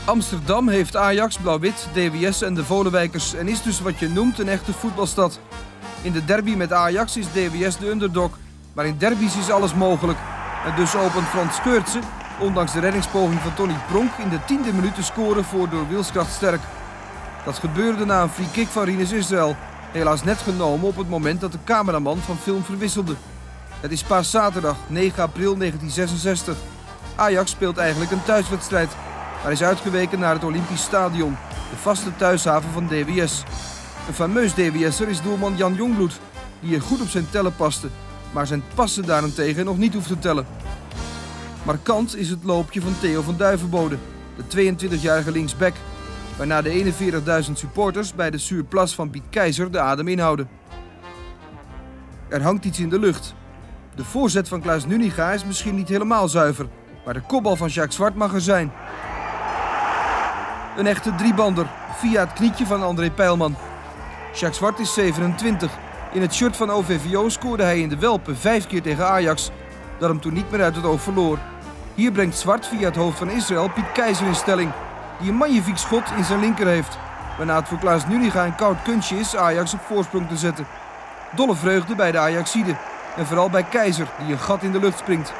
Amsterdam heeft Ajax, Blauw-Wit, DWS en de Volenwijkers en is dus wat je noemt een echte voetbalstad. In de derby met Ajax is DWS de underdog, maar in derbies is alles mogelijk. En dus opent Frans Skeurtse, ondanks de reddingspoging van Tony Pronk, in de 10e minuut te scoren voor door wilskracht sterk. Dat gebeurde na een free kick van Rinus Israël, helaas net genomen op het moment dat de cameraman van film verwisselde. Het is paaszaterdag 9 april 1966. Ajax speelt eigenlijk een thuiswedstrijd, maar is uitgeweken naar het Olympisch Stadion, de vaste thuishaven van DWS. Een fameus DWS'er is doelman Jan Jongbloed, die er goed op zijn tellen paste, maar zijn passen daarentegen nog niet hoeft te tellen. Markant is het loopje van Theo van Duivenbode, de 22-jarige linksback, waarna de 41.000 supporters bij de Zuurplas van Piet Keizer de adem inhouden. Er hangt iets in de lucht. De voorzet van Klaas Nuninga is misschien niet helemaal zuiver, maar de kopbal van Jacques Zwart mag er zijn. Een echte driebander, via het knietje van André Peilman. Jacques Zwart is 27. In het shirt van OVVO scoorde hij in de Welpen 5 keer tegen Ajax, dat hem toen niet meer uit het oog verloor. Hier brengt Zwart via het hoofd van Israël Piet Keizer in stelling, die een magnifiek schot in zijn linker heeft, waarna het voor Klaas Nuninga een koud kunstje is Ajax op voorsprong te zetten. Dolle vreugde bij de Ajaxiden en vooral bij Keizer, die een gat in de lucht springt.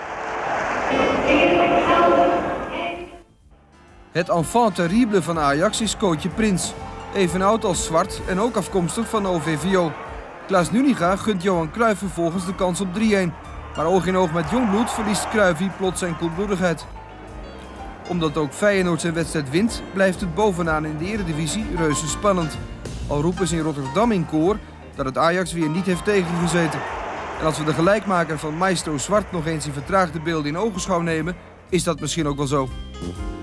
Het enfant terrible van Ajax is Cootje Prins, even oud als Zwart en ook afkomstig van OVVO. Klaas Nuninga gunt Johan Cruijff vervolgens de kans op 3-1, maar oog in oog met Jongbloed verliest Cruijffie plots zijn koelbloedigheid. Omdat ook Feyenoord zijn wedstrijd wint, blijft het bovenaan in de Eredivisie reuze spannend. Al roepen ze in Rotterdam in koor dat het Ajax weer niet heeft tegengezeten. En als we de gelijkmaker van Maestro Zwart nog eens in vertraagde beelden in ogenschouw nemen, is dat misschien ook wel zo.